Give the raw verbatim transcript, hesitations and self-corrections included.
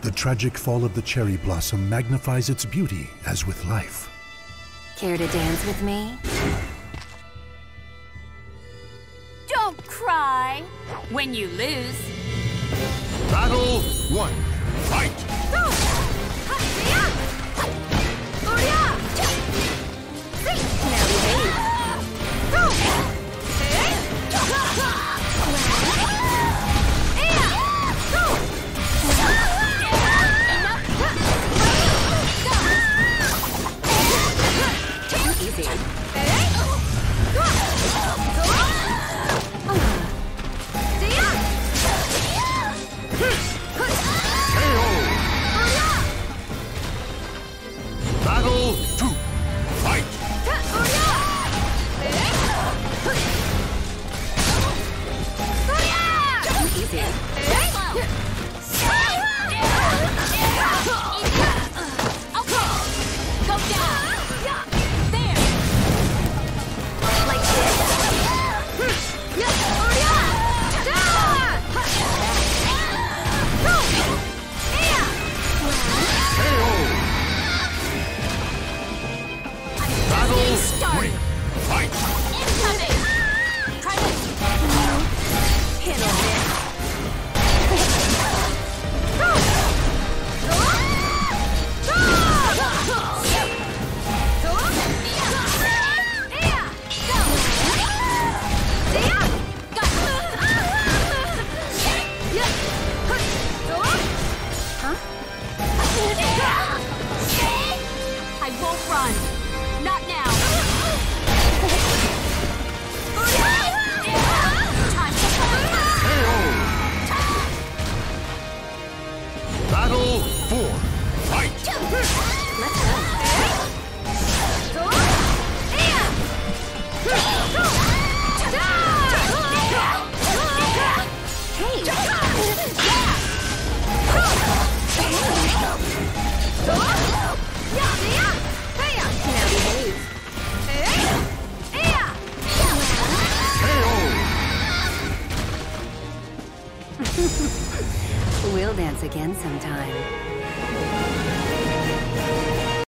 The tragic fall of the cherry blossom magnifies its beauty as with life. Care to dance with me? Don't cry when you lose. Battle one. Fight! Now behave. Easy. Battle two. Fight! Easy. Go down. There. Like this. Battle Start. three. Fight! Incoming. Try this. Handle this. I won't run. Not now. Time to Battle four. Fight! Let's go. Now behave. We'll dance again sometime.